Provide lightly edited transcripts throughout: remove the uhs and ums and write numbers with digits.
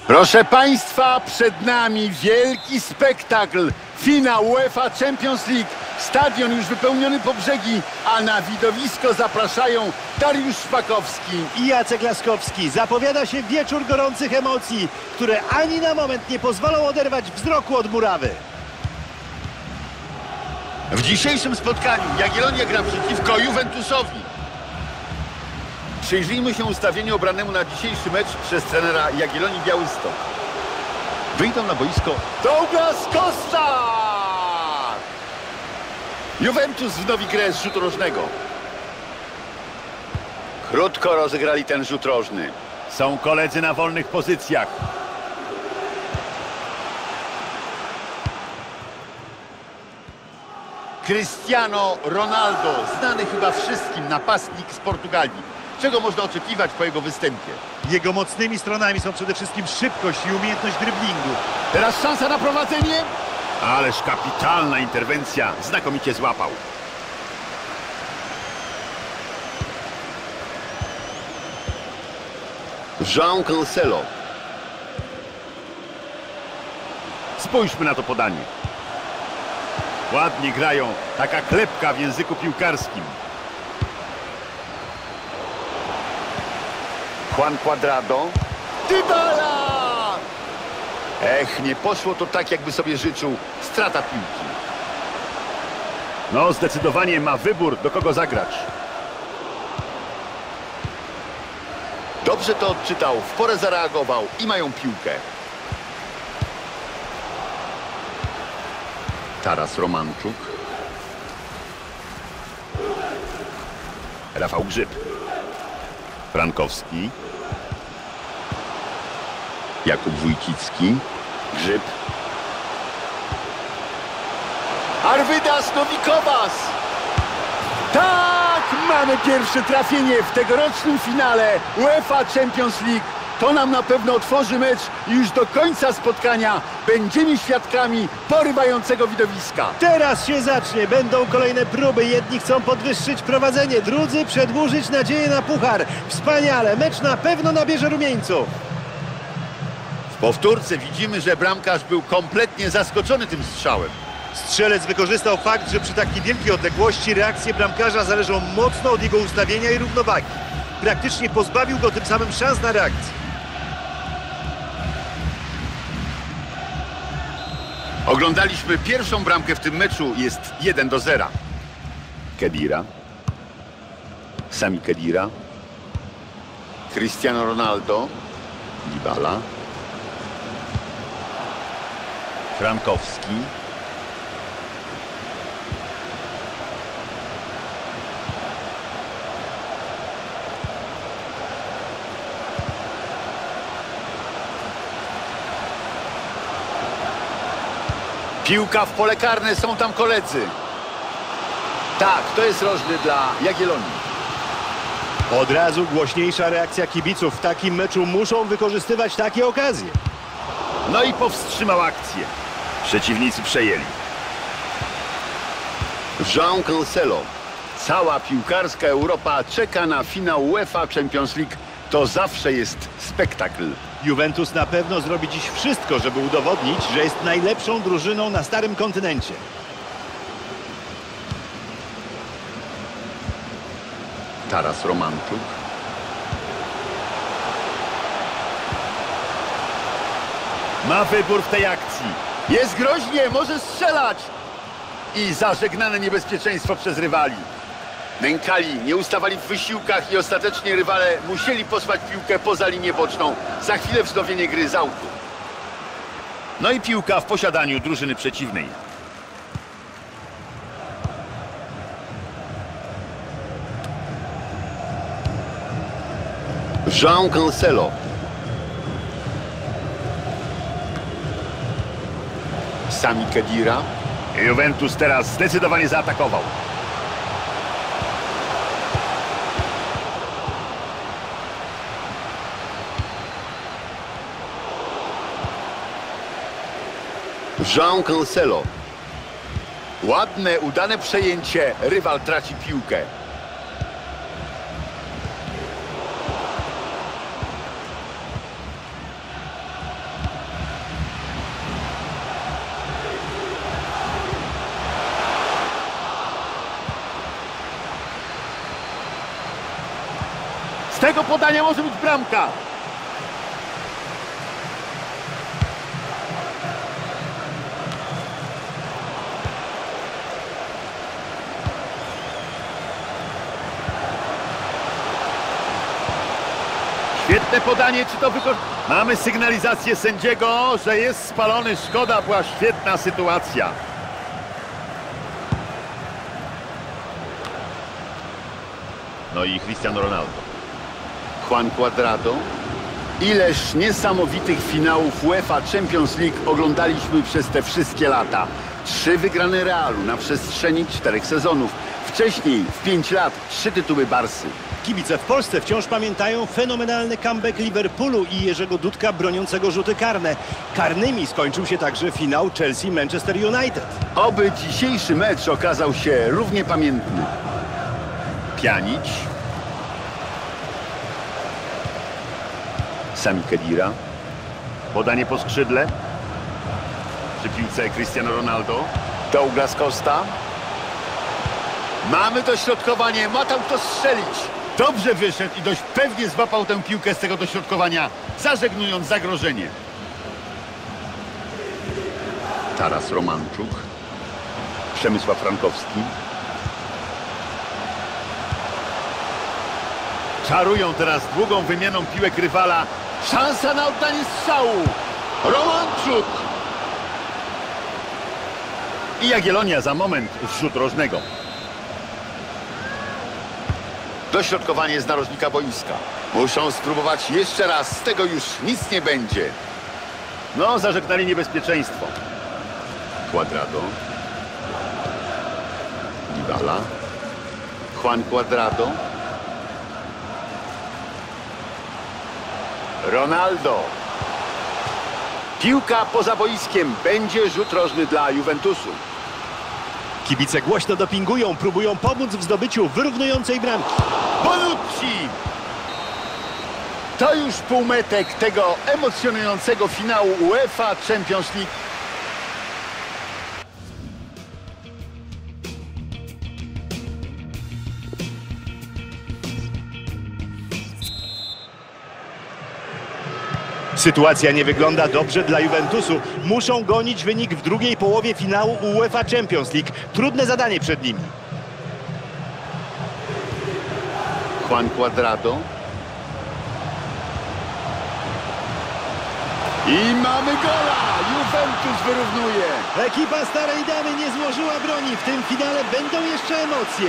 Proszę Państwa, przed nami wielki spektakl. Finał UEFA Champions League. Stadion już wypełniony po brzegi, a na widowisko zapraszają Dariusz Szpakowski i Jacek Laskowski. Zapowiada się wieczór gorących emocji, które ani na moment nie pozwolą oderwać wzroku od murawy. W dzisiejszym spotkaniu Jagiellonia gra przeciwko Juventusowi. Przyjrzyjmy się ustawieniu obranemu na dzisiejszy mecz przez trenera Jagiellonii Białystok. Wyjdą na boisko Douglas Costa! Juventus wnowi grę z rzutu rożnego. Krótko rozegrali ten rzut rożny. Są koledzy na wolnych pozycjach. Cristiano Ronaldo, znany chyba wszystkim napastnik z Portugalii. Czego można oczekiwać po jego występie? Jego mocnymi stronami są przede wszystkim szybkość i umiejętność driblingu. Teraz szansa na prowadzenie. Ależ kapitalna interwencja. Znakomicie złapał. João Cancelo. Spójrzmy na to podanie. Ładnie grają. Taka klepka w języku piłkarskim. Juan Cuadrado. Dybala! Ech, nie poszło to tak, jakby sobie życzył. Strata piłki. No, zdecydowanie ma wybór, do kogo zagrać. Dobrze to odczytał, w porę zareagował i mają piłkę. Taras Romanczuk. Rafał Grzyb. Frankowski. Jakub Wójcicki. Grzyb. Arvydas Nowikowas. Tak! Mamy pierwsze trafienie w tegorocznym finale UEFA Champions League. To nam na pewno otworzy mecz i już do końca spotkania będziemy świadkami porywającego widowiska. Teraz się zacznie. Będą kolejne próby. Jedni chcą podwyższyć prowadzenie, drudzy przedłużyć nadzieję na puchar. Wspaniale. Mecz na pewno nabierze rumieńców. W powtórce widzimy, że bramkarz był kompletnie zaskoczony tym strzałem. Strzelec wykorzystał fakt, że przy takiej wielkiej odległości reakcje bramkarza zależą mocno od jego ustawienia i równowagi. Praktycznie pozbawił go tym samym szans na reakcję. Oglądaliśmy pierwszą bramkę w tym meczu. Jest 1-0. Khedira. Sami Khedira. Cristiano Ronaldo. Dybala. Frankowski. Piłka w pole karne, są tam koledzy. Tak, to jest rożny dla Jagiellonii. Od razu głośniejsza reakcja kibiców. W takim meczu muszą wykorzystywać takie okazje. No i powstrzymał akcję. Przeciwnicy przejęli. João Cancelo. Cała piłkarska Europa czeka na finał UEFA Champions League. To zawsze jest spektakl. Juventus na pewno zrobi dziś wszystko, żeby udowodnić, że jest najlepszą drużyną na starym kontynencie. Taras Romanczuk. Ma wybór w tej akcji. Jest groźnie, może strzelać. I zażegnane niebezpieczeństwo przez rywali. Nękali, nie ustawali w wysiłkach i ostatecznie rywale musieli posłać piłkę poza linię boczną. Za chwilę wznowienie gry z autu. No i piłka w posiadaniu drużyny przeciwnej. João Cancelo. Sami Khedira. Juventus teraz zdecydowanie zaatakował. João Cancelo. Ładne, udane przejęcie. Rywal traci piłkę. tego podania może być bramka. Świetne podanie, czy to Mamy sygnalizację sędziego, że jest spalony. Szkoda, była świetna sytuacja. No i Cristiano Ronaldo. Juan Cuadrado. Ileż niesamowitych finałów UEFA Champions League oglądaliśmy przez te wszystkie lata. 3 wygrane Realu na przestrzeni 4 sezonów. Wcześniej, w 5 lat, 3 tytuły Barsy. Kibice w Polsce wciąż pamiętają fenomenalny comeback Liverpoolu i Jerzego Dudka broniącego rzuty karne. Karnymi skończył się także finał Chelsea-Manchester United. Oby dzisiejszy mecz okazał się równie pamiętny. Pjanić. Sami Khedira. Podanie po skrzydle. Przy piłce Cristiano Ronaldo. Douglas Costa. Mamy dośrodkowanie. Ma tam kto strzelić. Dobrze wyszedł i dość pewnie złapał tę piłkę z tego dośrodkowania, zażegnując zagrożenie. Taras Romanczuk. Przemysław Frankowski. Czarują teraz długą wymianą piłek rywala. Szansa na oddanie strzału. Romanczuk. I Jagiellonia za moment z rzutu rożnego. Dośrodkowanie z narożnika boiska. Muszą spróbować jeszcze raz. Z tego już nic nie będzie. No, zażegnali niebezpieczeństwo. Cuadrado. Dybala. Juan Cuadrado. Ronaldo. Piłka poza boiskiem. Będzie rzut rożny dla Juventusu. Kibice głośno dopingują, próbują pomóc w zdobyciu wyrównującej bramki. Bonucci! To już półmetek tego emocjonującego finału UEFA Champions League. Sytuacja nie wygląda dobrze dla Juventusu. Muszą gonić wynik w drugiej połowie finału UEFA Champions League. Trudne zadanie przed nimi. Juan Cuadrado. I mamy gola! Juventus wyrównuje. Ekipa Starej Damy nie złożyła broni. W tym finale będą jeszcze emocje.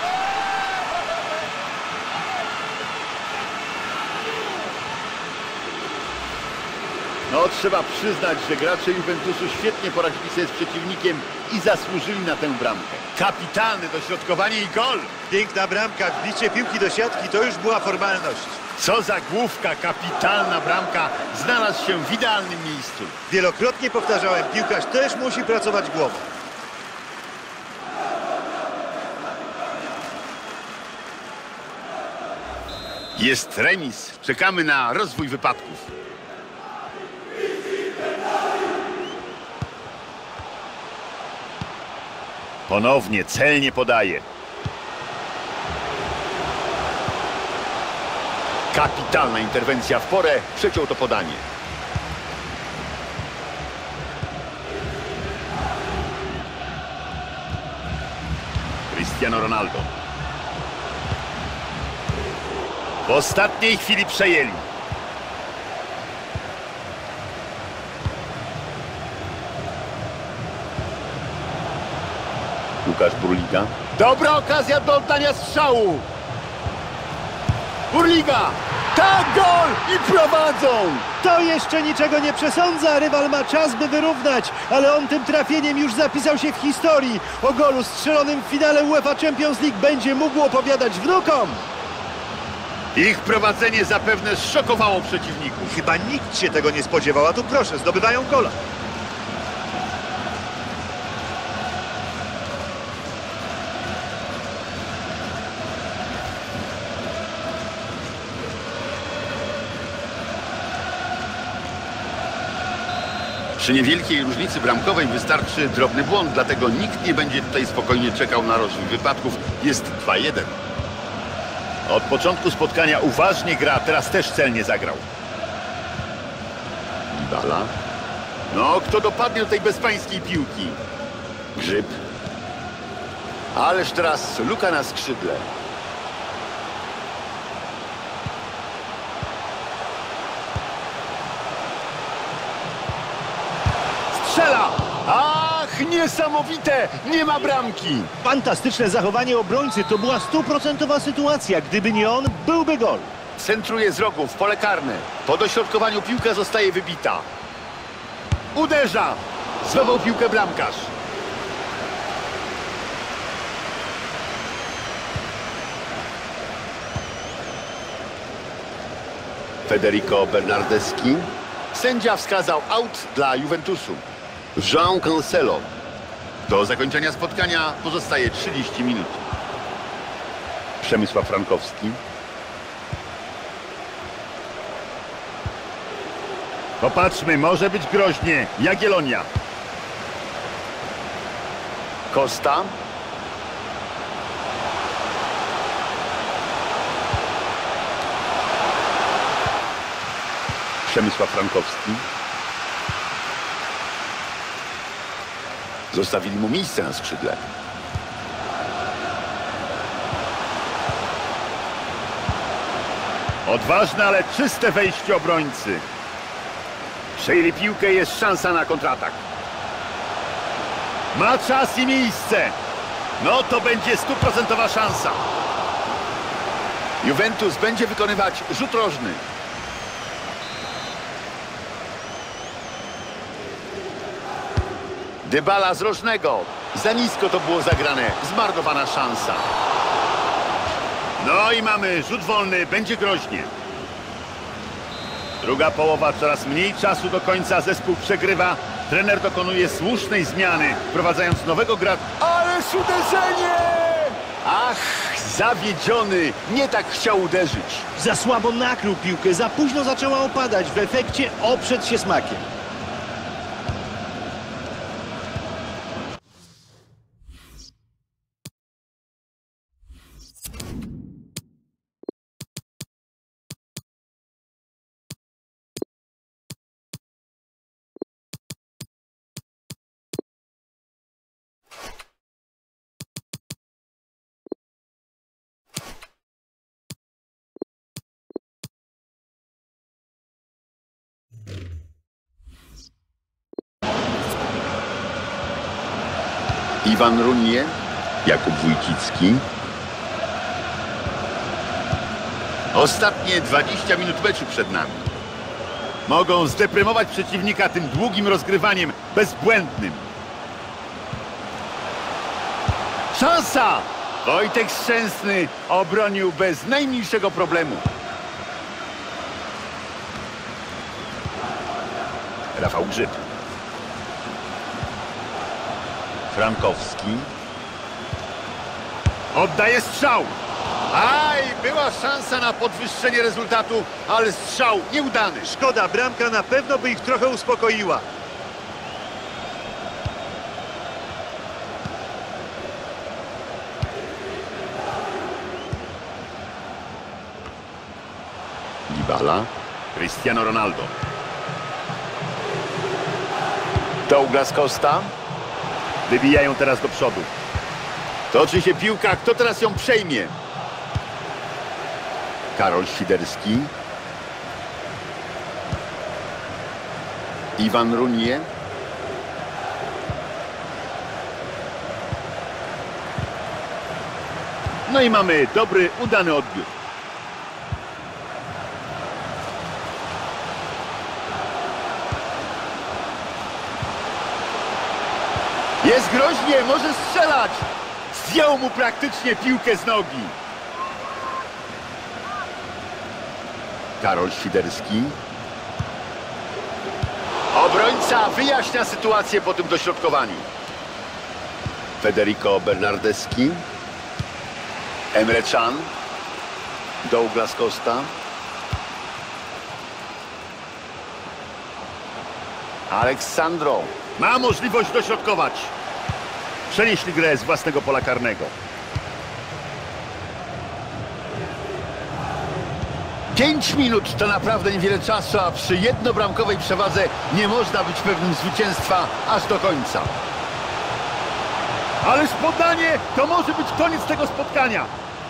No, trzeba przyznać, że gracze Juventusu świetnie poradzili sobie z przeciwnikiem i zasłużyli na tę bramkę. Kapitalne dośrodkowanie i gol! Piękna bramka, wbicie piłki do siatki to już była formalność. Co za główka, kapitalna bramka, znalazł się w idealnym miejscu. Wielokrotnie powtarzałem, piłkarz też musi pracować głową. Jest remis, czekamy na rozwój wypadków. Ponownie celnie podaje. Kapitalna interwencja w porę, przeciął to podanie. Cristiano Ronaldo. W ostatniej chwili przejęli. Łukasz Burliga. Dobra okazja do oddania strzału. Burliga. Tak, gol! I prowadzą! To jeszcze niczego nie przesądza. Rywal ma czas, by wyrównać, ale on tym trafieniem już zapisał się w historii. O golu strzelonym w finale UEFA Champions League będzie mógł opowiadać wnukom. Ich prowadzenie zapewne zszokowało przeciwników. Chyba nikt się tego nie spodziewał, a tu proszę, zdobywają gola. Przy niewielkiej różnicy bramkowej wystarczy drobny błąd, dlatego nikt nie będzie tutaj spokojnie czekał na rozwój wypadków. Jest 2-1. Od początku spotkania uważnie gra, teraz też celnie zagrał. Dybala. No, kto dopadnie do tej bezpańskiej piłki? Grzyb. Ależ teraz luka na skrzydle. Strzela! Ach, niesamowite! Nie ma bramki! Fantastyczne zachowanie obrońcy, to była 100% sytuacja. Gdyby nie on, byłby gol. Centruje z rogu w pole karne. Po dośrodkowaniu piłka zostaje wybita. Uderza! Złapał piłkę bramkarz. Federico Bernardeschi. Sędzia wskazał aut dla Juventusu. João Cancelo. Do zakończenia spotkania pozostaje 30 minut. Przemysław Frankowski. Popatrzmy, może być groźnie. Jagiellonia. Costa. Przemysław Frankowski. Zostawili mu miejsce na skrzydle. Odważne, ale czyste wejście obrońcy. Przejęli piłkę, jest szansa na kontratak. Ma czas i miejsce. No to będzie 100% szansa. Juventus będzie wykonywać rzut rożny. Dybala z rożnego. Za nisko to było zagrane. Zmarnowana szansa. No i mamy rzut wolny. Będzie groźnie. Druga połowa, coraz mniej czasu do końca. Zespół przegrywa. Trener dokonuje słusznej zmiany, wprowadzając nowego gracza. Ależ uderzenie! Ach, zawiedziony. Nie tak chciał uderzyć. Za słabo nakrył piłkę, za późno zaczęła opadać. W efekcie oprzedł się smakiem. Iwan Runie, Jakub Wójcicki. Ostatnie 20 minut meczu przed nami. Mogą zdeprymować przeciwnika tym długim rozgrywaniem, bezbłędnym. Szansa! Wojtek Szczęsny obronił bez najmniejszego problemu. Rafał Grzyb. Frankowski. Oddaje strzał. Aj, była szansa na podwyższenie rezultatu, ale strzał nieudany. Szkoda, bramka na pewno by ich trochę uspokoiła. Dybala. Cristiano Ronaldo. Douglas Costa. Wybijają teraz do przodu. Toczy się piłka. Kto teraz ją przejmie? Karol Świderski. Iwan Runie. No i mamy dobry, udany odbiór. Jest groźnie, może strzelać. Zdjął mu praktycznie piłkę z nogi. Karol Świderski. Obrońca wyjaśnia sytuację po tym dośrodkowaniu. Federico Bernardeschi. Emre Can. Douglas Costa. Aleksandro. Ma możliwość dośrodkować. Przenieśli grę z własnego pola karnego. 5 minut to naprawdę niewiele czasu, a przy jednobramkowej przewadze nie można być pewnym zwycięstwa aż do końca. Ależ podanie, to może być koniec tego spotkania.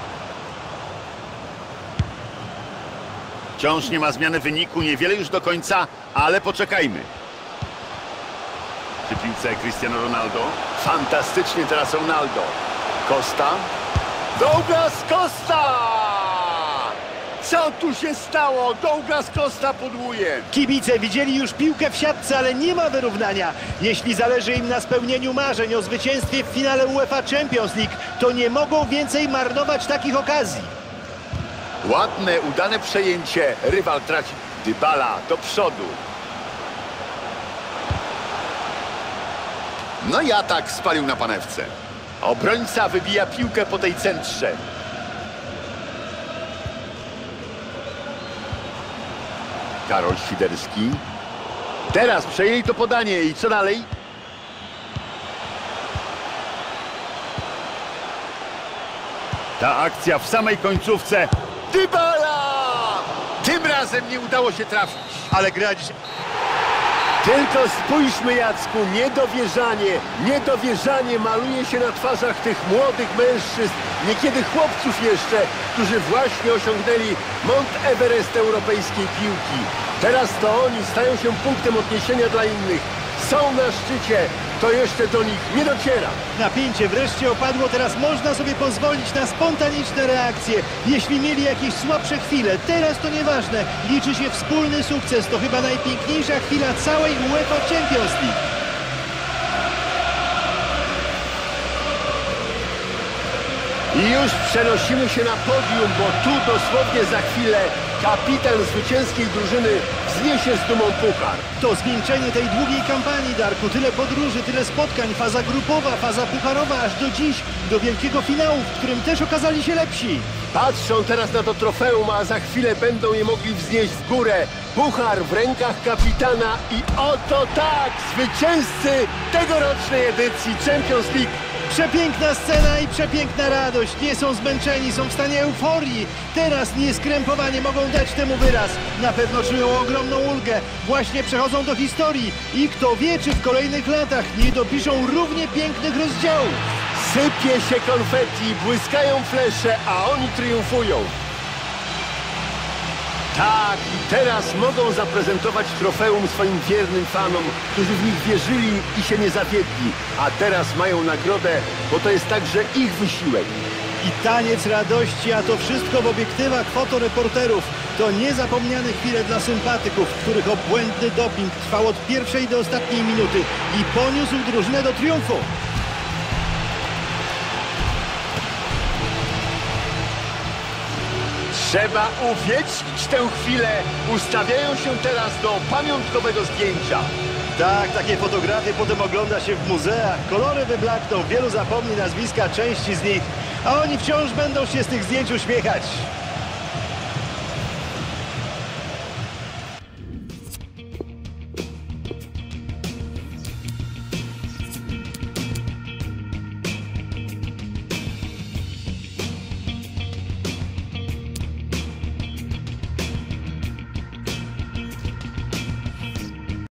Wciąż nie ma zmiany wyniku, niewiele już do końca, ale poczekajmy. Przy piłce Cristiano Ronaldo. Fantastycznie teraz Ronaldo. Costa. Douglas Costa! Co tu się stało? Douglas Costa podłuje. Kibice widzieli już piłkę w siatce, ale nie ma wyrównania. Jeśli zależy im na spełnieniu marzeń o zwycięstwie w finale UEFA Champions League, to nie mogą więcej marnować takich okazji. Ładne, udane przejęcie. Rywal traci. Dybala do przodu. No i atak spalił na panewce. Obrońca wybija piłkę po tej centrze. Karol Świderski. Teraz przejęli to podanie i co dalej? Ta akcja w samej końcówce. Dybala! Tym razem nie udało się trafić. Ale gra dzisiaj... Tylko spójrzmy, Jacku, niedowierzanie maluje się na twarzach tych młodych mężczyzn, niekiedy chłopców jeszcze, którzy właśnie osiągnęli Mount Everest europejskiej piłki. Teraz to oni stają się punktem odniesienia dla innych. Są na szczycie, to jeszcze do nich nie dociera. Napięcie wreszcie opadło, teraz można sobie pozwolić na spontaniczne reakcje. Jeśli mieli jakieś słabsze chwile, teraz to nieważne. Liczy się wspólny sukces, to chyba najpiękniejsza chwila całej UEFA Champions League. I już przenosimy się na podium, bo tu dosłownie za chwilę kapitan zwycięskiej drużyny wzniesie z dumą puchar. To zwieńczenie tej długiej kampanii, Darku. Tyle podróży, tyle spotkań, faza grupowa, faza pucharowa, aż do dziś, do wielkiego finału, w którym też okazali się lepsi. Patrzą teraz na to trofeum, a za chwilę będą je mogli wznieść w górę. Puchar w rękach kapitana i oto tak, zwycięzcy tegorocznej edycji Champions League. Przepiękna scena i przepiękna radość. Nie są zmęczeni, są w stanie euforii. Teraz nieskrępowanie mogą dać temu wyraz. Na pewno czują ogromną ulgę. Właśnie przechodzą do historii. I kto wie, czy w kolejnych latach nie dopiszą równie pięknych rozdziałów. Sypie się konfetti, błyskają flesze, a oni triumfują. Tak, i teraz mogą zaprezentować trofeum swoim wiernym fanom, którzy w nich wierzyli i się nie zawiedli. A teraz mają nagrodę, bo to jest także ich wysiłek. I taniec radości, a to wszystko w obiektywach fotoreporterów. To niezapomniane chwile dla sympatyków, których obłędny doping trwał od pierwszej do ostatniej minuty i poniósł drużynę do triumfu. Trzeba uwiecznić tę chwilę. Ustawiają się teraz do pamiątkowego zdjęcia. Tak, takie fotografie potem ogląda się w muzeach. Kolory wyblakną, wielu zapomni nazwiska części z nich, a oni wciąż będą się z tych zdjęć uśmiechać.